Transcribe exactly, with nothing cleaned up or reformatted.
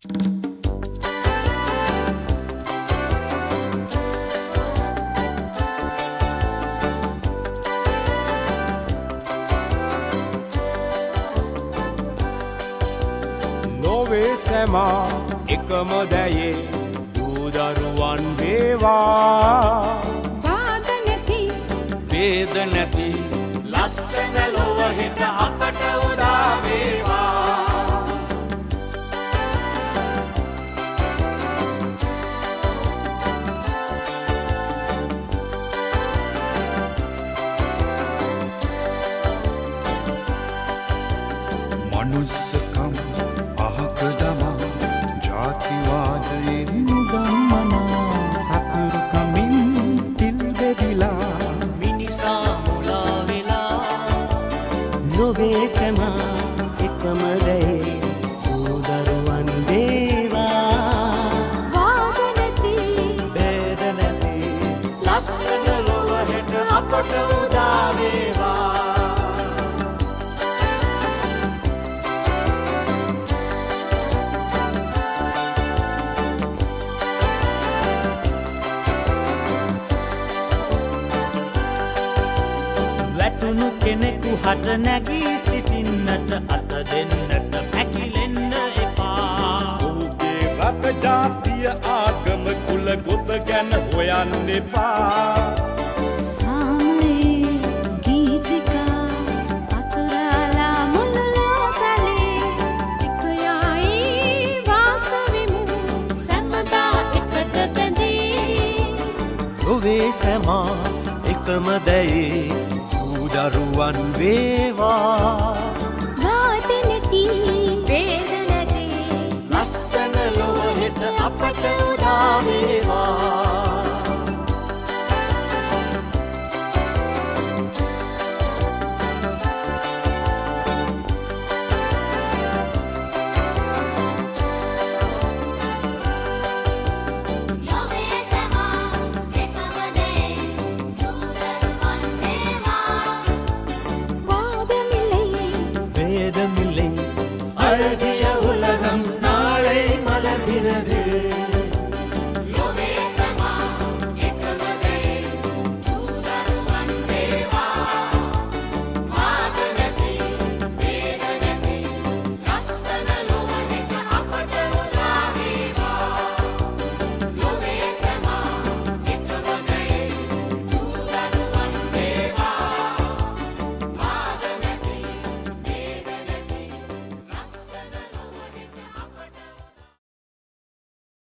නොවේ සැමා එකම දැයේ දූදරුවන් වේවා වාද නැති වේද නැති ලස්සන ලොව හෙට අපට උදා වේවා මනුස්සකම් අහක දමා ජාතිවාදයෙන් ගම්මනා සතුරුකමින් තිල් බෙදිලා මිනිසා මුලා වෙලා නොවේ සැමා එකම දැයේ දූදරුවන් වේවා වාද නැති වේද නැති ලස්සන ලොව හෙට අපට උදා වේවා වැටුණු කෙනෙකු හට නැගී සිටින්නට අත දෙන්නට පැකිලෙන්න එපා ඔහුගේ රට ජාතිය ආගම කුල ගොත ගැන හොයන්න එපා සාමයේ ගීතිකා අතුරාලා මුළු ලෝකලේ එක යයි වාසවිමු සැමදා එකට බැඳී නොවේ සැමා එකම දැයේ දූදරුවන් වේවා